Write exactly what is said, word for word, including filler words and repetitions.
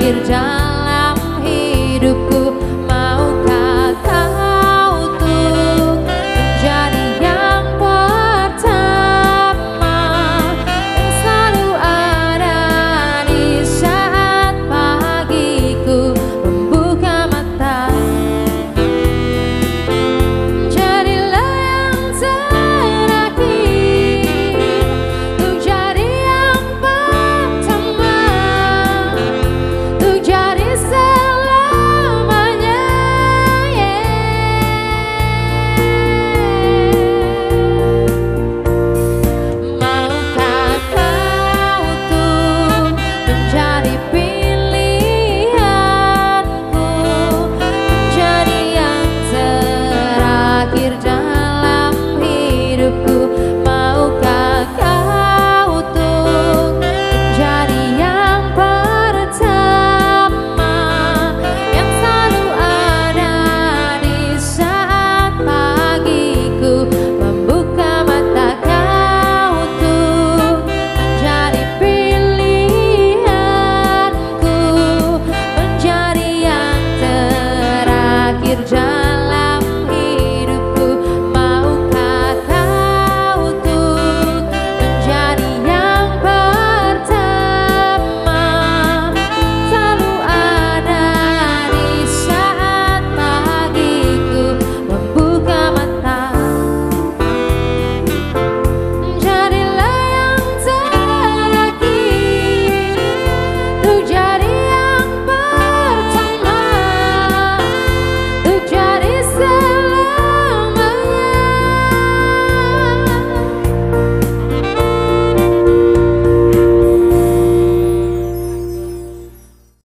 terakhir dalam hidupku. Maukah kau untuk menjadi yang pertama, yang selalu ada di saat pagiku membuka mata. Jadilah yang terakhir untuk jadi yang pertama, untuk jadi selamanya, maukah kau untuk menjadi pilihanku, menjadi yang terakhir dalam hidupku. Maukah kau untuk menjadi yang pertama, yang selalu ada di saat pagiku membuka mata. Kau untuk menjadi pilihanku, menjadi yang terakhir.